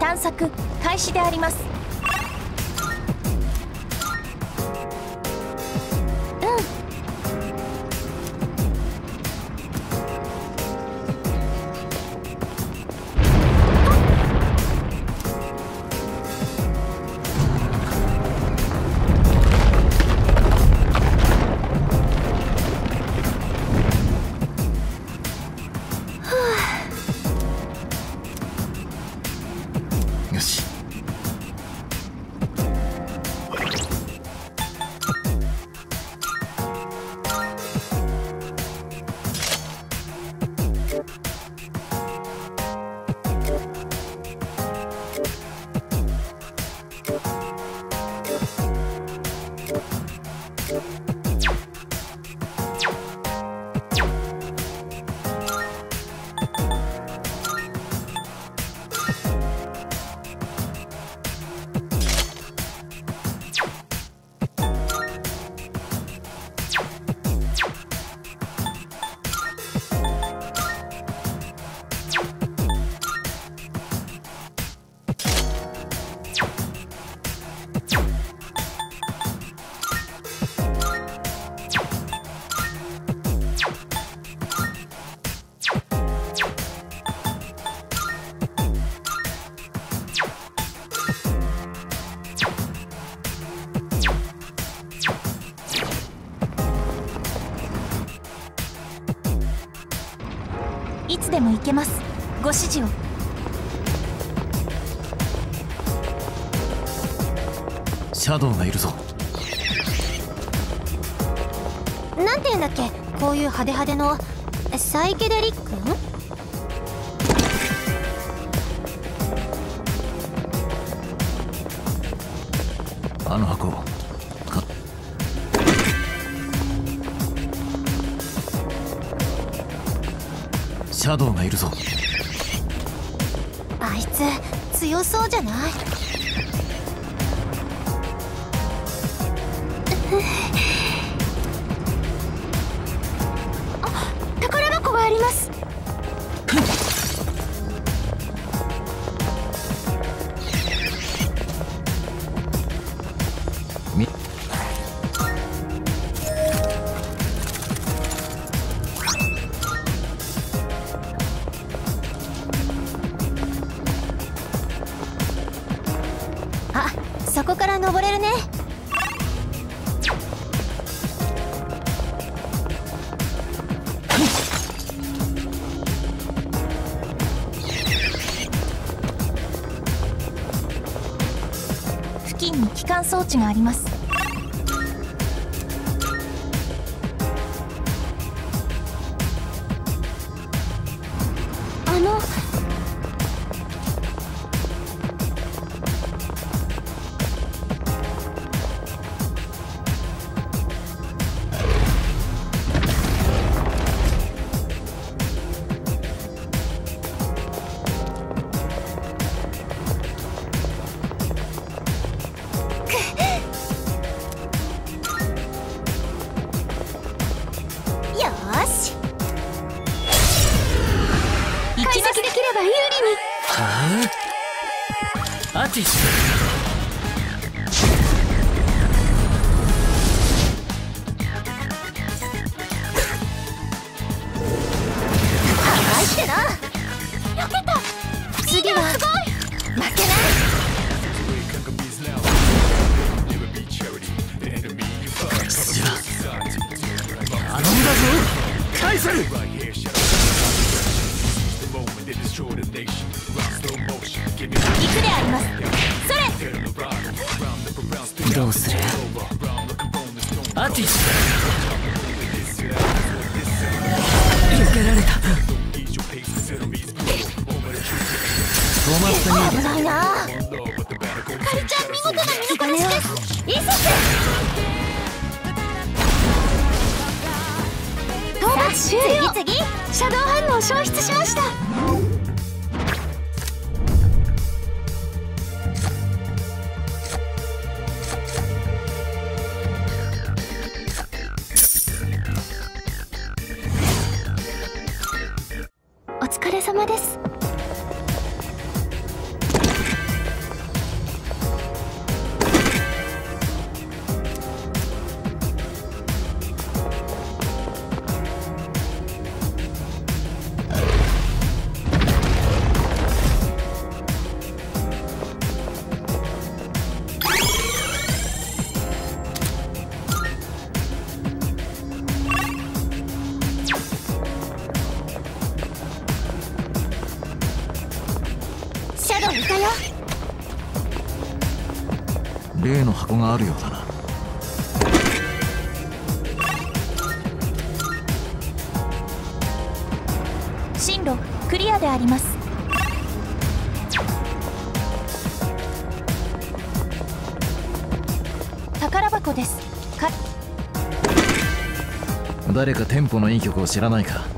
探索開始であります。 よし。 いつでも行けます。ご指示を。 シャドウがいるぞ。 なんて言うんだっけ、こういう派手派手のサイケデリック？ あの箱シャドウがいるぞ。 あいつ強そうじゃない？あ、宝箱があります。あ、そこから登れるね。 付近に機関装置があります。 一撃できれば有利に。 はあ、アティス。 入ってな。避けた。次はすごい。負けない。 じゃあ頼んだぞカイサル。 行くであります。それ。 どうする？アティス。避けられた。止まったね。 危ないな。カリちゃん見事な身のこなしです。イーセス。討伐終了。次シャドウ反応消失しました。お疲れ様です。 ドウいたよ。 例の箱があるようだな。 進路クリアであります。宝箱です。 誰かテンポのいい曲を知らないか。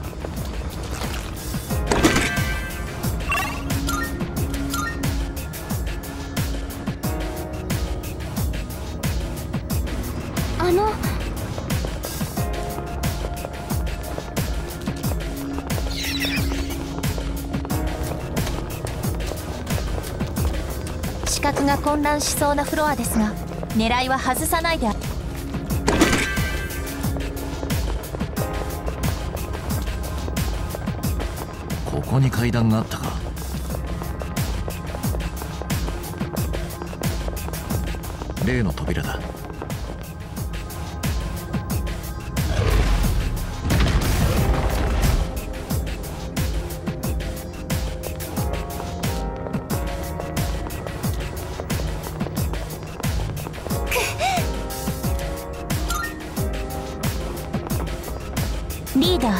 視覚が混乱しそうなフロアですが、狙いは外さないで。 ここに階段があったか。例の扉だ。 リーダー、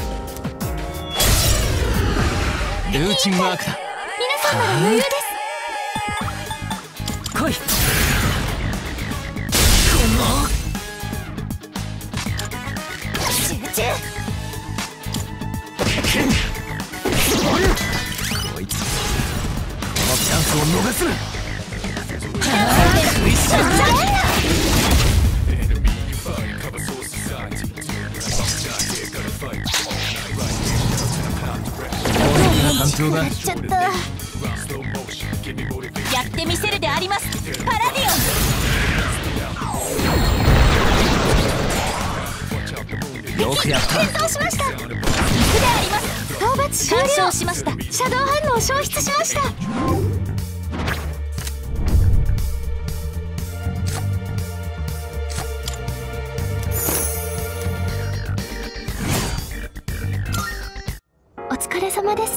ルーチンワークだ。 皆さんなら余裕です。 来い。 集中。 こいつこのチャンスを逃すな。単調だ。 やっちゃった。 やってみせるであります。パラディオン。よくやった。 戦闘しました。 行くであります。 討伐終干了。 渉しました。 シャドウ反応消失しました。お疲れ様です。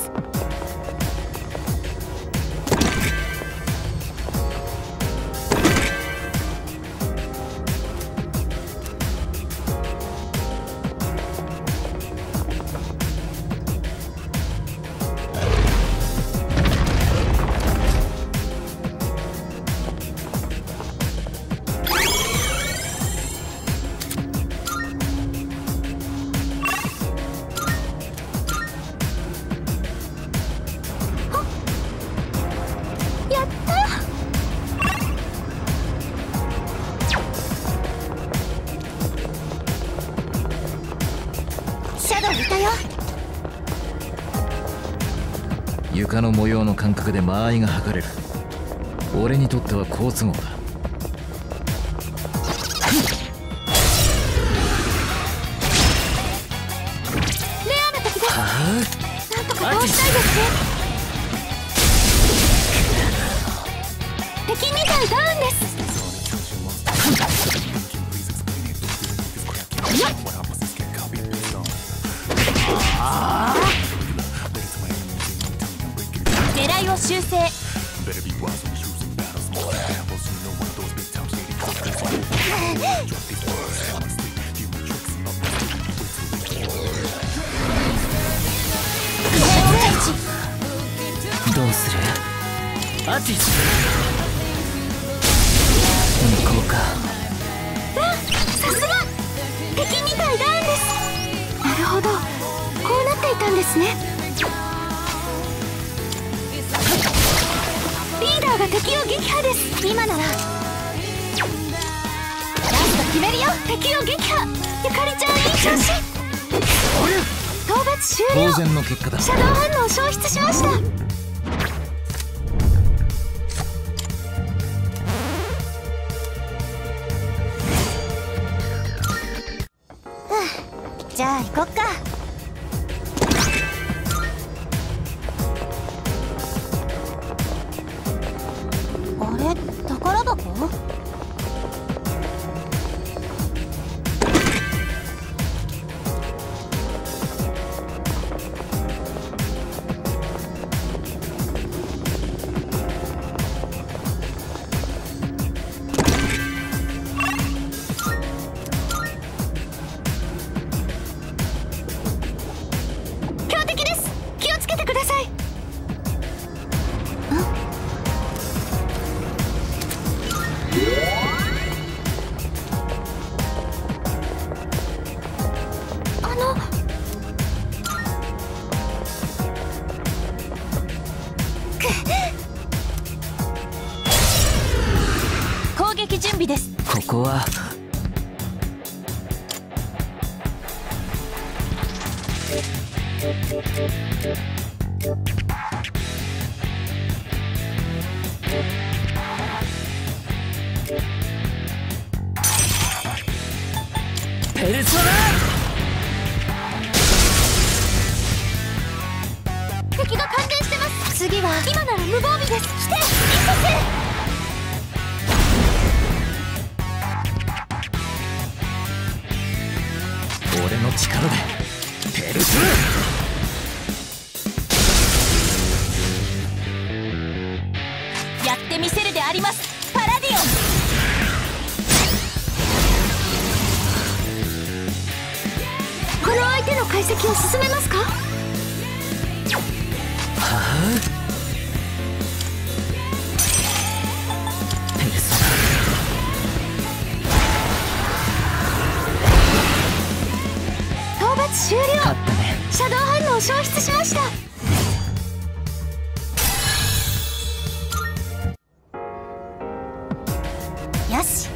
床の模様の感覚で間合いが測れる。俺にとっては好都合だ。 レアな敵です。なんとか倒したいですね。敵みたいダウンです。 狙いを修正。 どうする？アティス。向こうか。 さすが敵みたいダウンです。なるほど、こうなっていたんですね。リーダーが敵を撃破です。今ならラスト決めるよ。敵を撃破。ゆかりちゃんいい調子。討伐終了。 当然の結果だ。 シャドウ反応消失しました。じゃあ行こっか。あれ、宝箱？ 撃準備です。 ここはペルソナ。 敵が感電してます。 次は今なら無防備です。来て一俺の力でペルソナ。 やってみせるであります。パラディオン。 この相手の解析を進めますか？ ペルソ討伐終了。 ナ。勝ったね。 シャドウ反応を消失しました。 よし。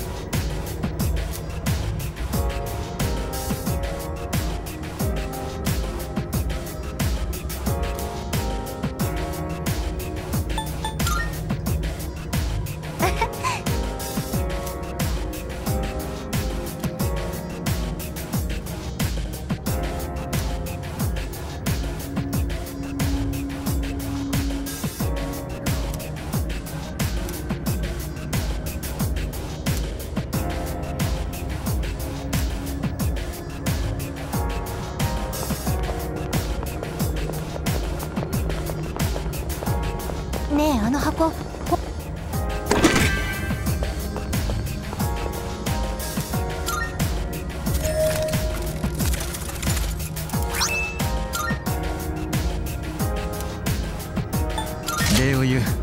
ねえ、あの箱。 礼を言う。